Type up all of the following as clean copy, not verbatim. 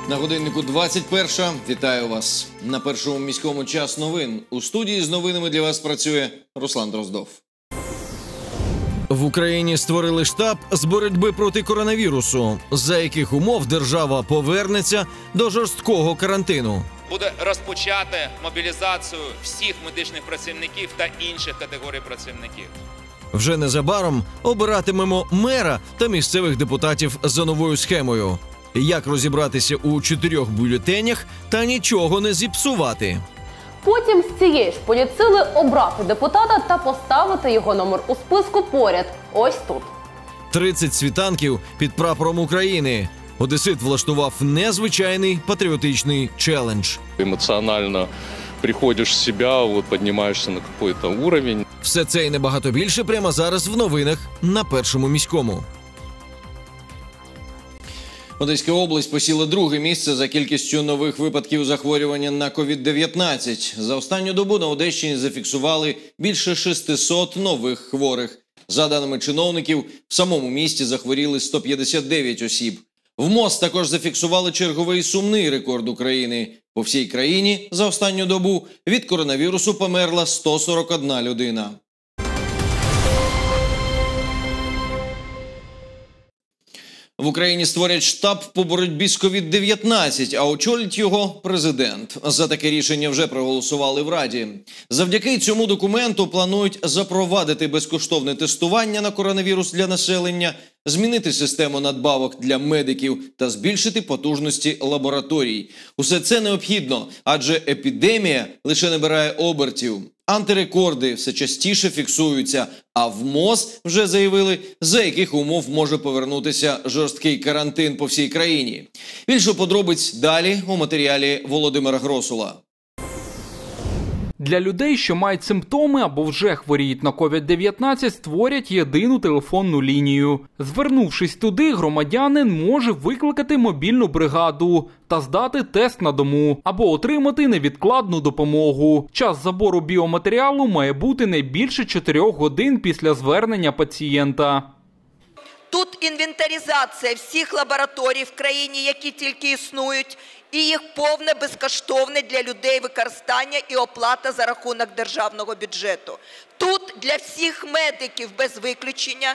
На годиннику 21:00. Вітаю вас. На першому міському час новин. У студії з новинами для вас працює Руслан Дроздов. В Україні створили штаб з боротьби проти коронавірусу. За яких умов держава повернеться до жорсткого карантину? Буде розпочати мобілізацію всіх медичних працівників та інших категорій працівників. Вже незабаром обиратимемо мера та місцевих депутатів за новою схемою. Як розібратися у 4 бюлетенях та нічого не зіпсувати? Потім з цієї ж політсили обрати депутата та поставити його номер у списку поряд. Ось тут. 30 світанків під прапором України. Одесит влаштував незвичайний патріотичний челендж. Емоціонально приходиш в себе, піднімаєшся на якийсь рівень. Все це і набагато більше прямо зараз в новинах на Першому міському. Одеська область посіла друге місце за кількістю нових випадків захворювання на COVID-19. За останню добу на Одещині зафіксували більше 600 нових хворих. За даними чиновників, в самому місті захворіли 159 осіб. В МОЗ також зафіксували черговий сумний рекорд України. По всій країні за останню добу від коронавірусу померла 141 людина. В Україні створять штаб по боротьбі з COVID-19, а очолить його президент. За таке рішення вже проголосували в Раді. Завдяки цьому документу планують запровадити безкоштовне тестування на коронавірус для населення, змінити систему надбавок для медиків та збільшити потужності лабораторій. Усе це необхідно, адже епідемія лише набирає обертів. Антирекорди все частіше фіксуються, а в МОЗ вже заявили, за яких умов може повернутися жорсткий карантин по всій країні. Більше подробиць далі у матеріалі Володимира Гросула. Для людей, що мають симптоми або вже хворіють на COVID-19, створять єдину телефонну лінію. Звернувшись туди, громадянин може викликати мобільну бригаду та здати тест на дому або отримати невідкладну допомогу. Час забору біоматеріалу має бути не більше 4 годин після звернення пацієнта. Тут інвентаризація всіх лабораторій в країні, які тільки існують, і їх повне безкоштовне для людей використання і оплата за рахунок державного бюджету. Тут для всіх медиків без виключення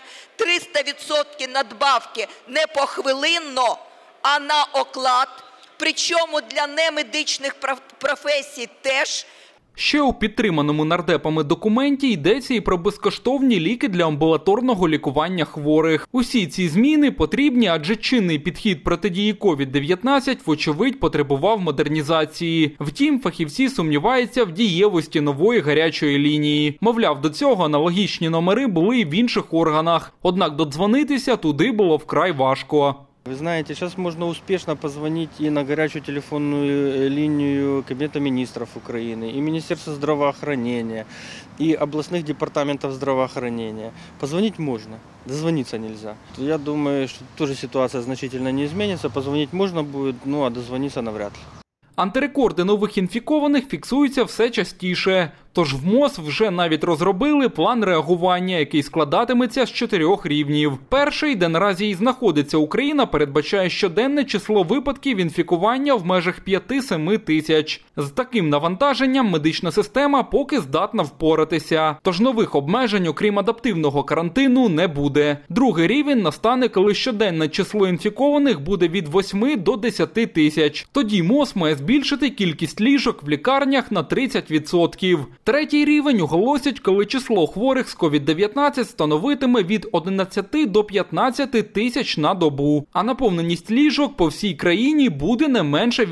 300% надбавки не похвилинно, а на оклад, причому для немедичних професій теж. Ще у підтриманому нардепами документі йдеться і про безкоштовні ліки для амбулаторного лікування хворих. Усі ці зміни потрібні, адже чинний підхід протидії COVID-19 вочевидь потребував модернізації. Втім, фахівці сумніваються в дієвості нової гарячої лінії. Мовляв, до цього аналогічні номери були і в інших органах. Однак додзвонитися туди було вкрай важко. Вы знаете, сейчас можно успешно позвонить и на горячую телефонную линию Кабинета министров Украины, и Министерства здравоохранения, и областных департаментов здравоохранения. Позвонить можно, дозвониться нельзя. Я думаю, что тоже ситуация значительно не изменится. Позвонить можно будет, а дозвониться навряд ли. Антирекорди нових інфікованих фіксуються все частіше. Тож в МОЗ вже навіть розробили план реагування, який складатиметься з 4 рівнів. Перший, де наразі і знаходиться Україна, передбачає щоденне число випадків інфікування в межах 5-7 тисяч. З таким навантаженням медична система поки здатна впоратися. Тож нових обмежень, окрім адаптивного карантину, не буде. Другий рівень настане, коли щоденне число інфікованих буде від 8 до 10 тисяч. Тоді МОЗ має збільшити кількість ліжок в лікарнях на 30%. Третій рівень оголосять, коли число хворих з COVID-19 становитиме від 11 до 15 тисяч на добу, а наповненість ліжок по всій країні буде не менше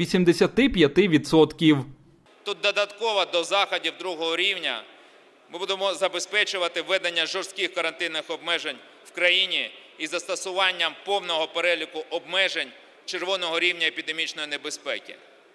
85%. Тут додатково до заходів другого рівня ми будемо забезпечувати введення жорстких карантинних обмежень в країні із застосуванням повного переліку обмежень червоного рівня епідемічної небезпеки.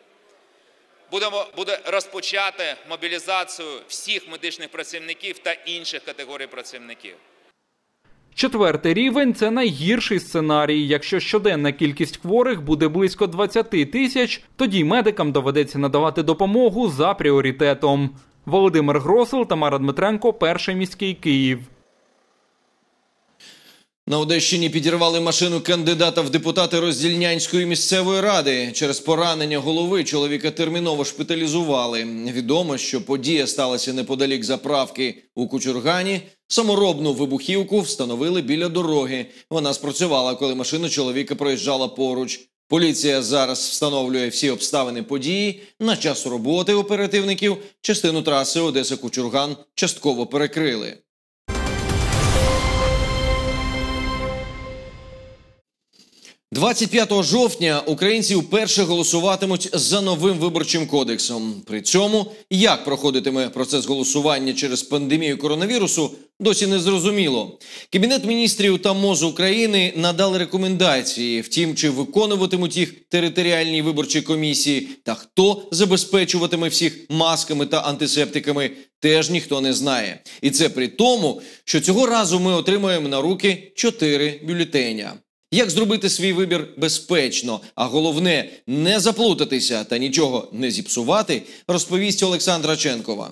Буде розпочати мобілізацію всіх медичних працівників та інших категорій працівників. Четвертий рівень – це найгірший сценарій. Якщо щоденна кількість хворих буде близько 20 тисяч, тоді медикам доведеться надавати допомогу за пріоритетом. Володимир Гросул, Тамара Дмитренко, Перший міський, Київ. На Одещині підірвали машину кандидата в депутати Роздільнянської місцевої ради. Через поранення голови чоловіка терміново шпиталізували. Відомо, що подія сталася неподалік заправки у Кучургані. Саморобну вибухівку встановили біля дороги. Вона спрацювала, коли машина чоловіка проїжджала поруч. Поліція зараз встановлює всі обставини події. На час роботи оперативників частину траси Одеса-Кучурган частково перекрили. – 25 жовтня українці вперше голосуватимуть за новим виборчим кодексом. При цьому, як проходитиме процес голосування через пандемію коронавірусу, досі не зрозуміло. Кабінет міністрів та МОЗ України надали рекомендації. Втім, чи виконуватимуть їх територіальні виборчі комісії та хто забезпечуватиме всіх масками та антисептиками, теж ніхто не знає. І це при тому, що цього разу ми отримаємо на руки 4 бюлетеня. Як зробити свій вибір безпечно, а головне – не заплутатися та нічого не зіпсувати, розповість Олександра Ченкова.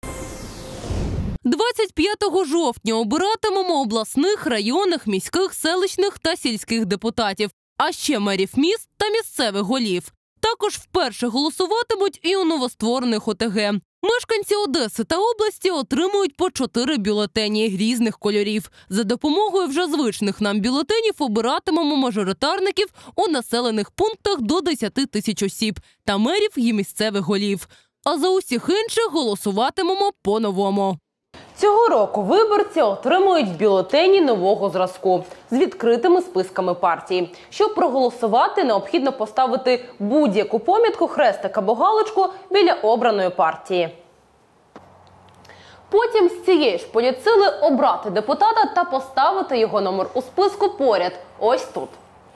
25 жовтня обиратимемо обласних, районних, міських, селищних та сільських депутатів, а ще мерів міст та місцевих голів. Також вперше голосуватимуть і у новостворених ОТГ. Мешканці Одеси та області отримують по 4 бюлетені різних кольорів. За допомогою вже звичних нам бюлетенів обиратимемо мажоритарників у населених пунктах до 10 тисяч осіб та мерів і місцевих голів. А за усіх інших голосуватимемо по-новому. Цього року виборці отримують бюлетені нового зразку з відкритими списками партій. Щоб проголосувати, необхідно поставити будь-яку помітку, хрестик або галочку біля обраної партії. Потім з цієї ж політсили обрати депутата та поставити його номер у списку поряд, ось тут.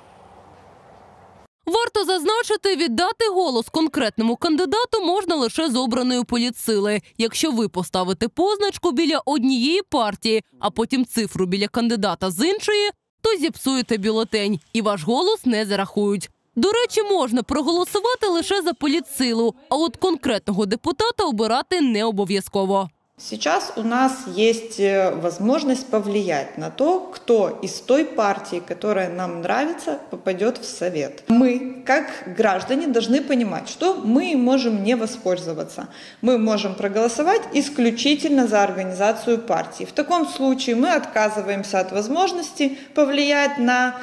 Варто зазначити, віддати голос конкретному кандидату можна лише з обраної політсили. Якщо ви поставите позначку біля однієї партії, а потім цифру біля кандидата з іншої, то зіпсуєте бюлетень і ваш голос не зарахують. До речі, можна проголосувати лише за політсилу, а от конкретного депутата обирати не обов'язково. Сейчас у нас есть возможность повлиять на то, кто из той партии, которая нам нравится, попадет в Совет. Мы, как граждане, должны понимать, что мы можем не воспользоваться. Мы можем проголосовать исключительно за организацию партии. В таком случае мы отказываемся от возможности повлиять на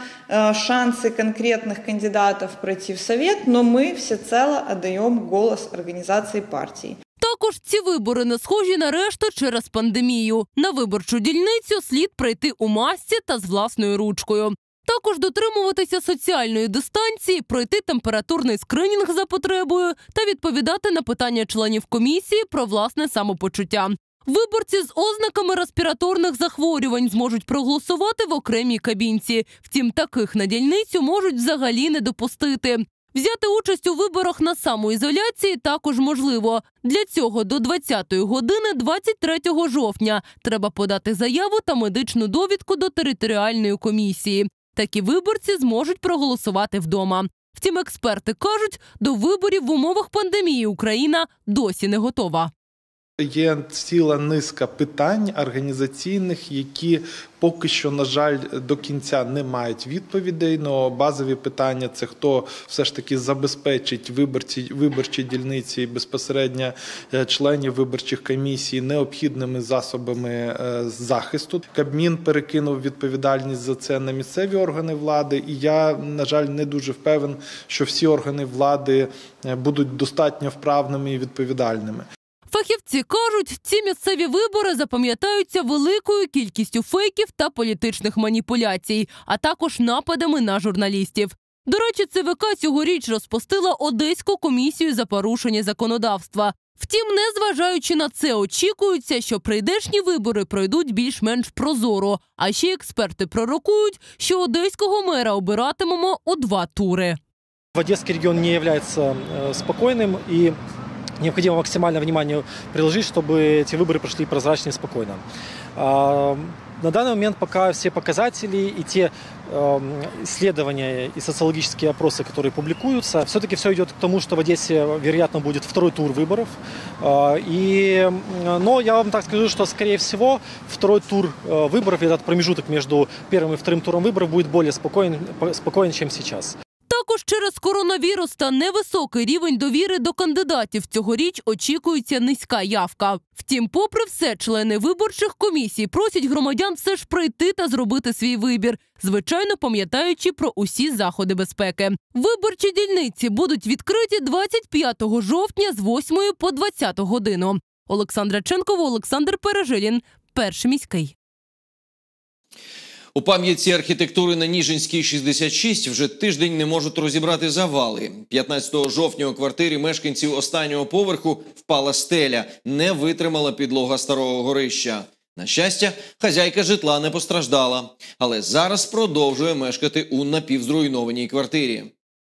шансы конкретных кандидатов пройти в Совет, но мы всецело отдаем голос организации партии. Також ці вибори не схожі на решту через пандемію. На виборчу дільницю слід прийти у масці та з власною ручкою. Також дотримуватися соціальної дистанції, пройти температурний скринінг за потребою та відповідати на питання членів комісії про власне самопочуття. Виборці з ознаками респіраторних захворювань зможуть проголосувати в окремій кабінці. Втім, таких на дільницю можуть взагалі не допустити. Взяти участь у виборах на самоізоляції також можливо. Для цього до 20-ї години 23 жовтня треба подати заяву та медичну довідку до територіальної комісії. Такі виборці зможуть проголосувати вдома. Втім, експерти кажуть, до виборів в умовах пандемії Україна досі не готова. Є ціла низка питань організаційних, які поки що, на жаль, до кінця не мають відповідей. Но базові питання – це хто все ж таки забезпечить виборчі дільниці і безпосередньо членів виборчих комісій необхідними засобами захисту. Кабмін перекинув відповідальність за це на місцеві органи влади. І я, на жаль, не дуже впевнений, що всі органи влади будуть достатньо вправними і відповідальними. Фахівці кажуть, ці місцеві вибори запам'ятаються великою кількістю фейків та політичних маніпуляцій, а також нападами на журналістів. До речі, ЦВК цьогоріч розпустила Одеську комісію за порушення законодавства. Втім, незважаючи на це, очікується, що прийдешні вибори пройдуть більш-менш прозоро. А ще експерти пророкують, що одеського мера обиратимемо у 2 тури. Одесский регион не является спокойным, и необходимо максимальное внимание приложить, чтобы эти выборы прошли прозрачно и спокойно. На данный момент пока все показатели и те исследования и социологические опросы, которые публикуются, все-таки все идет к тому, что в Одессе, вероятно, будет второй тур выборов. Но я вам так скажу, что, скорее всего, второй тур выборов, этот промежуток между первым и вторым туром выборов будет более спокоен, чем сейчас. Також через коронавірус та невисокий рівень довіри до кандидатів цьогоріч очікується низька явка. Втім, попри все, члени виборчих комісій просять громадян все ж прийти та зробити свій вибір, звичайно пам'ятаючи про усі заходи безпеки. Виборчі дільниці будуть відкриті 25 жовтня з 8 по 20 годину. Олександра Ченкова, Олександр Пережилін, Перший міський. У пам'ятці архітектури на Ніжинській, 66 вже тиждень не можуть розібрати завали. 15 жовтня у квартирі мешканців останнього поверху впала стеля, не витримала підлога старого горища. На щастя, хазяйка житла не постраждала, але зараз продовжує мешкати у напівзруйнованій квартирі.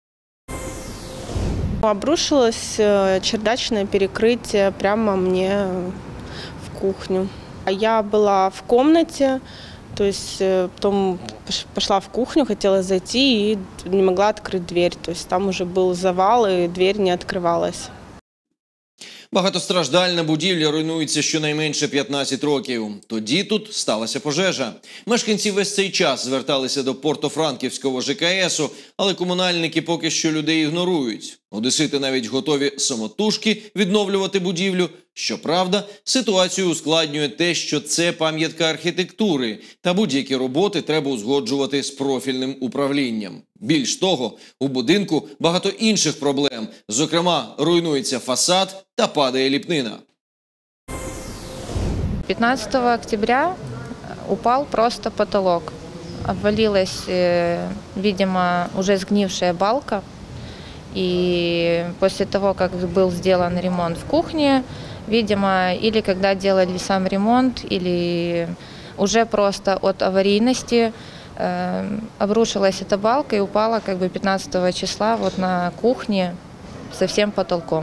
Обрушилось чердачное перекрытие прямо мне в кухню. Я была в комнате. То есть потом пошла в кухню, хотела зайти и не могла открыть дверь. То есть там уже был завал, и дверь не открывалась. Багатостраждальна будівля руйнується щонайменше 15 років. Тоді тут сталася пожежа. Мешканці весь цей час зверталися до Порто-Франківського ЖКСу, але комунальники поки що людей ігнорують. Одесити навіть готові самотужки відновлювати будівлю. Щоправда, ситуацію ускладнює те, що це пам'ятка архітектури, та будь-які роботи треба узгоджувати з профільним управлінням. Більш того, у будинку багато інших проблем. Зокрема, руйнується фасад та падає ліпнина. 15 октября упал просто потолок. Обвалилась, видимо, уже сгнившая балка. И после того, как был сделан ремонт в кухне, видимо, или когда делали сам ремонт, или уже просто от аварийности обрушилась эта балка и упала 15 числа вот на кухне со всем потолком.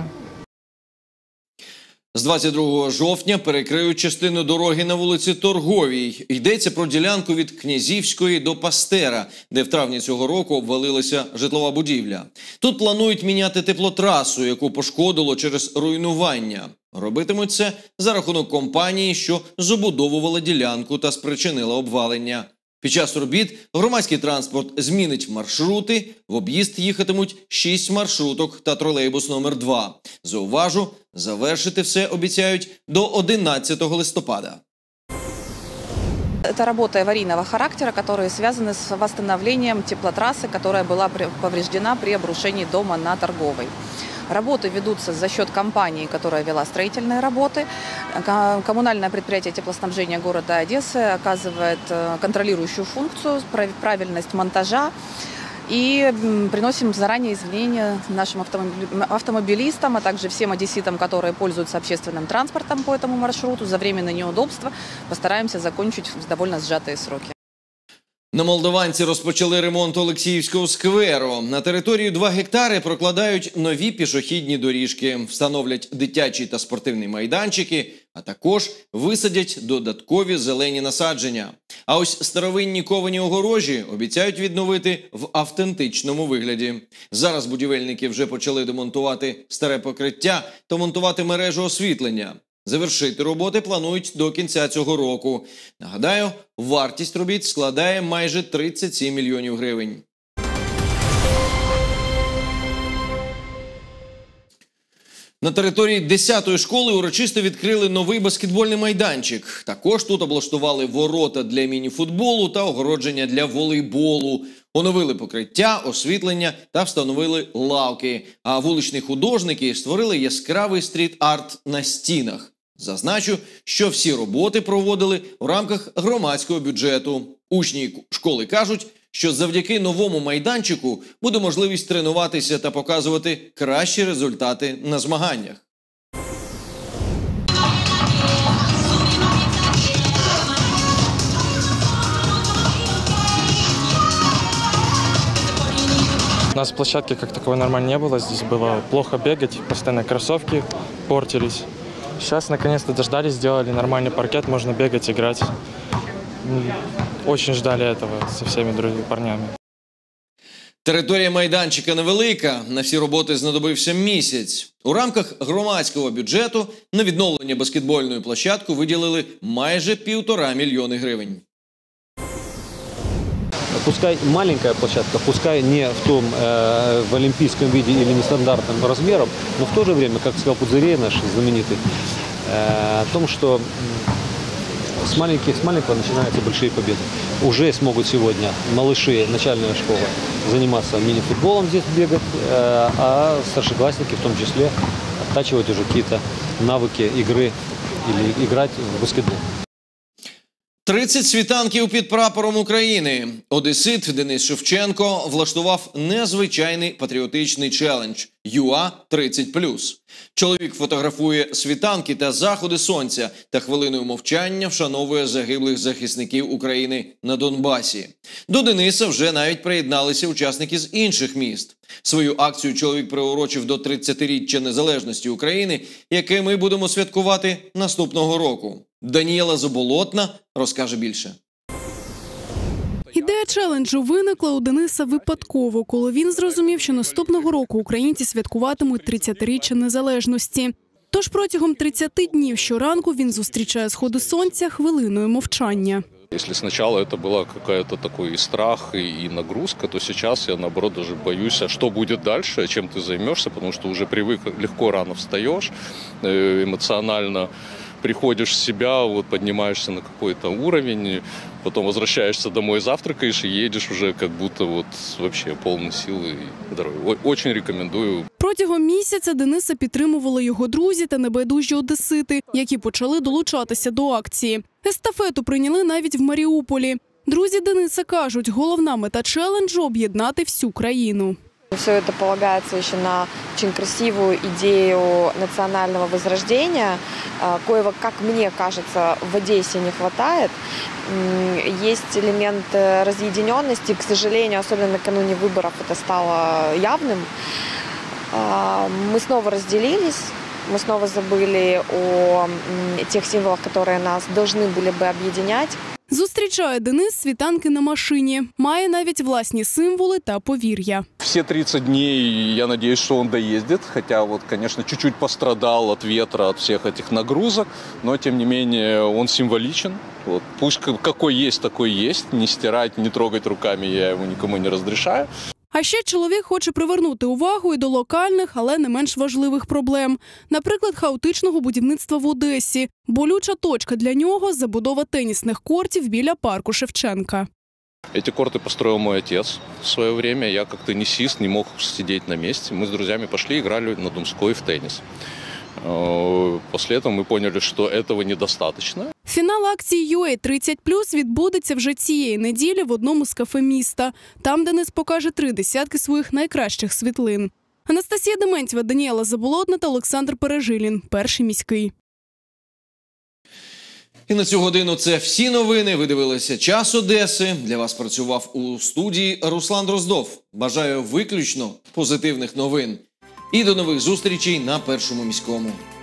З 22 жовтня перекриють частину дороги на вулиці Торговій. Йдеться про ділянку від Князівської до Пастера, де в травні цього року обвалилася житлова будівля. Тут планують міняти теплотрасу, яку пошкодило через руйнування. Робитимуть це за рахунок компанії, що забудовувала ділянку та спричинила обвалення. Під час робіт громадський транспорт змінить маршрути, в об'їзд їхатимуть 6 маршруток та тролейбус номер 2. Зауважу, завершити все обіцяють до 11 листопада. Это работы аварийного характера, которые связаны с восстановлением теплотрассы, которая была повреждена при обрушении дома на Торговой. Работы ведутся за счет компании, которая вела строительные работы. Коммунальное предприятие теплоснабжения города Одессы оказывает контролирующую функцию, правильность монтажа. И приносим заранее извинения нашим автомобилистам, а также всем одесситам, которые пользуются общественным транспортом по этому маршруту, за временные неудобства. Постараемся закончить в довольно сжатые сроки. На Молдаванці розпочали ремонт Олексіївського скверу. На території 2 гектари прокладають нові пішохідні доріжки, встановлять дитячі та спортивні майданчики, а також висадять додаткові зелені насадження. А ось старовинні ковані огорожі обіцяють відновити в автентичному вигляді. Зараз будівельники вже почали демонтувати старе покриття та монтувати мережу освітлення. Завершити роботи планують до кінця цього року. Нагадаю, вартість робіт складає майже 37 мільйонів гривень. На території 10-ї школи урочисто відкрили новий баскетбольний майданчик. Також тут облаштували ворота для міні-футболу та огородження для волейболу. Оновили покриття, освітлення та встановили лавки. А вуличні художники створили яскравий стріт-арт на стінах. Зазначу, що всі роботи проводили в рамках громадського бюджету. Учні школи кажуть, що завдяки новому майданчику буде можливість тренуватися та показувати кращі результати на змаганнях. У нас площадки как таковой нормально не было, здесь было плохо бегать, постоянно кроссовки портились. Сейчас наконец-то дождались, сделали нормальный паркет, можно бегать, играть. Очень ждали этого со всеми другими парнями. Територія майданчика невелика, на всі роботи знадобився місяць. У рамках громадського бюджету на відновлення баскетбольної площадки виділили майже 1,5 мільйони гривень. Пускай маленькая площадка, пускай не в том в олимпийском виде или нестандартным размером, но в то же время, как сказал Пузырей наш знаменитый, о том, что с маленького начинаются большие победы. Уже смогут сегодня малыши начальная школа заниматься мини-футболом здесь, бегать, а старшеклассники в том числе оттачивать уже какие-то навыки игры или играть в баскетбол. 30 світанків під прапором України. Одесит Денис Шевченко влаштував незвичайний патріотичний челендж ЮА 30+. Чоловік фотографує світанки та заходи сонця та хвилиною мовчання вшановує загиблих захисників України на Донбасі. До Дениса вже навіть приєдналися учасники з інших міст. Свою акцію чоловік приурочив до 30-річчя незалежності України, яке ми будемо святкувати наступного року. Даніела Заболотна розкаже більше. Ідея челенджу виникла у Дениса випадково, коли він зрозумів, що наступного року українці святкуватимуть 30-річчя незалежності. Тож протягом 30 днів щоранку він зустрічає сходи сонця хвилиною мовчання. Если сначала это была какая-то такой и страх, и нагрузка, то сейчас я, наоборот, даже боюсь, а что будет дальше, чем ты займешься, потому что уже привык, легко рано встаешь, эмоционально приходишь в себя, вот поднимаешься на какой-то уровень, потом возвращаешься домой, завтракаешь и едешь уже как будто вот вообще полной силы и здоровья. Очень рекомендую. Протягом місяця Дениса підтримували його друзі та небайдужі одесити, які почали долучатися до акції. Естафету прийняли навіть в Маріуполі. Друзі Дениса кажуть, головна мета челенджу – об'єднати всю країну. Все это полагается еще на очень красивую идею национального возрождения, коего, как мне кажется, в Одессе не хватает. Есть элемент разъединенности, к сожалению, особенно накануне выборов это стало явным. Мы снова разделились, мы снова забыли о тех символах, которые нас должны были бы объединять. Зустрічає Денис світанки на машині. Має навіть власні символи та повір'я. Все 30 дней, я надеюсь, что он доездит, хотя вот, конечно, чуть-чуть пострадал от ветра, от всех этих нагрузок, но, тем не менее, он символичен. Вот, пусть какой есть, такой есть, не стирать, не трогать руками я его никому не разрешаю. А ще чоловік хоче привернути увагу і до локальних, але не менш важливих проблем. Наприклад, хаотичного будівництва в Одесі. Болюча точка для нього – забудова тенісних кортів біля парку Шевченка. Эти корты построил мой отец в свое время. Я как теннисист не мог сидеть на месте. Мы с друзьями пошли, играли на Думской в теннис. После этого мы поняли, что этого недостаточно. Фінал акції UA 30+ відбудеться вже цієї неділі в одному з кафе міста. Там Денис покаже 30 своїх найкращих світлин. Анастасія Дементьєва, Даніела Заболотна та Олександр Пережилін. Перший міський. І на цю годину це всі новини. Ви дивилися «Час Одеси». Для вас працював у студії Руслан Дроздов. Бажаю виключно позитивних новин. І до нових зустрічей на Першому міському.